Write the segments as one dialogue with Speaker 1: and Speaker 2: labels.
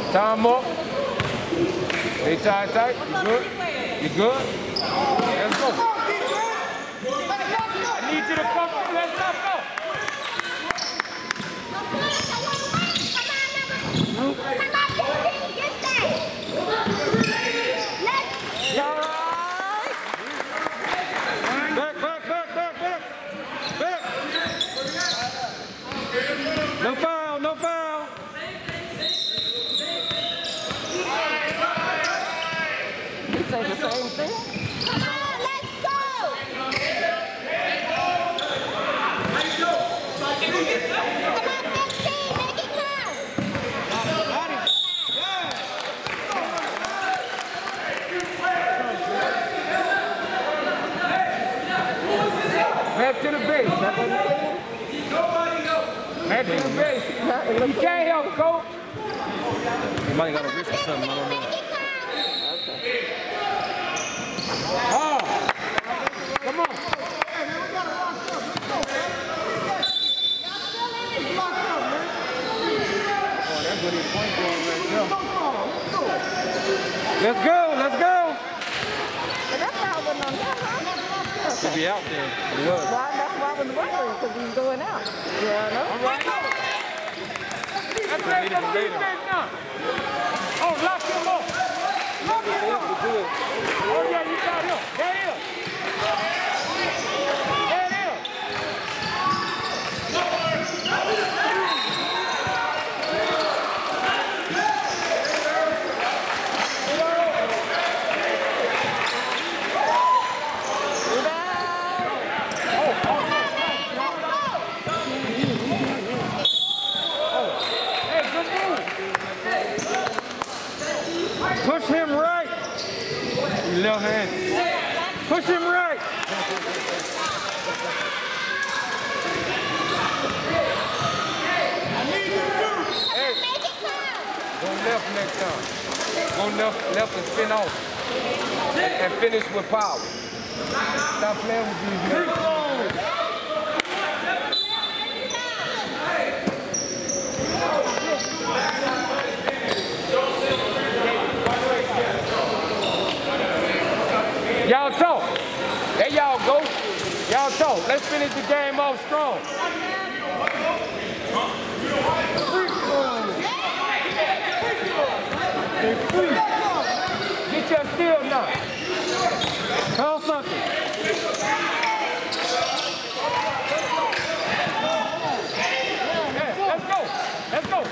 Speaker 1: Time up. Stay tight. You good? You good? Let's go. I need you to come. Let's go.
Speaker 2: No foul, no foul.
Speaker 3: You say the same thing? Come on, let's go! Come on, 15, make it count!
Speaker 1: Back to the base. Back to the base. You can't help, coach.
Speaker 2: You might got a wrist or something, I don't know.
Speaker 1: Come on. Oh, that's what he's point going right there.
Speaker 2: Let's go, let's go.
Speaker 3: But that's why I wasn't on that, huh?
Speaker 2: He'll be out there. He was.
Speaker 3: That's why I was wondering, because he's going out. Yeah, I know.
Speaker 1: All right. That's it now. Oh, lock him up. Lock him up. Oh, yeah, you got him. There he is. There he is.
Speaker 2: Push him right.
Speaker 1: Left hand.
Speaker 2: Push him right.
Speaker 1: Hey, go left next time. Go left and spin off. And finish with power. Stop playing with these men. Y'all talk. There y'all go. Y'all talk. Let's finish the game off strong. Get your steal now.
Speaker 2: Call something.
Speaker 1: Yeah, let's go. Let's go.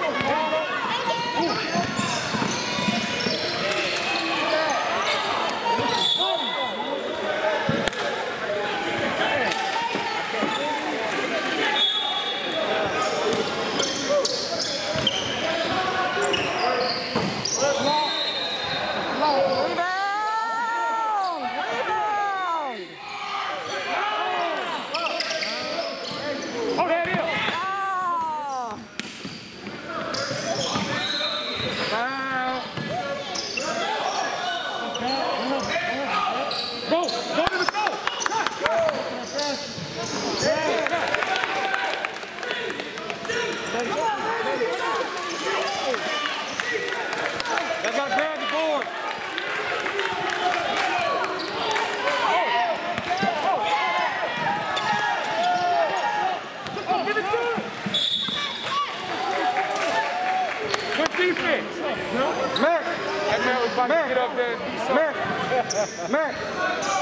Speaker 2: Mac!
Speaker 1: That man was about to get up there and do something.
Speaker 2: Mac!